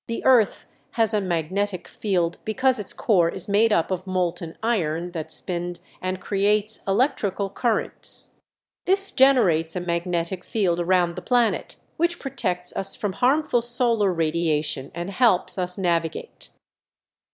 The earth has a magnetic field because its core is made up of molten iron that spins and creates electrical currents. This generates a magnetic field around the planet, which protects us from harmful solar radiation and helps us navigate.